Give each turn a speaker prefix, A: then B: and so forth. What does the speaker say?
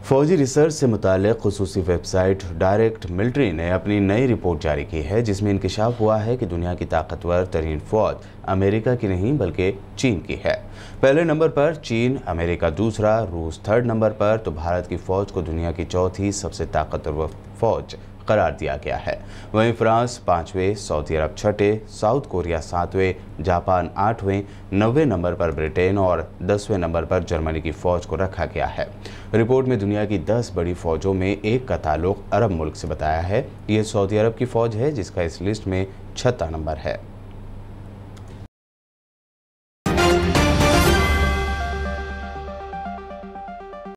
A: फौजी रिसर्च से मुताल्लिक़ खुसूसी वेबसाइट डायरेक्ट मिलिट्री ने अपनी नई रिपोर्ट जारी की है, जिसमें इंकशाफ हुआ है कि दुनिया की ताकतवर तरीन फ़ौज अमेरिका की नहीं बल्कि चीन की है। पहले नंबर पर चीन, अमेरिका दूसरा, रूस थर्ड नंबर पर, तो भारत की फ़ौज को दुनिया की चौथी सबसे ताकतवर फ़ौज करार दिया गया है। वहीं फ्रांस पाँचवें, सऊदी अरब छठे, साउथ कोरिया सातवें, जापान आठवें, 90वें नंबर पर ब्रिटेन और 10वें नंबर पर जर्मनी की फ़ौज को रखा गया है। रिपोर्ट में दुनिया की 10 बड़ी फ़ौजों में एक का ताल्लुक अरब मुल्क से बताया है। ये सऊदी अरब की फ़ौज है, जिसका इस लिस्ट में 6वां नंबर है।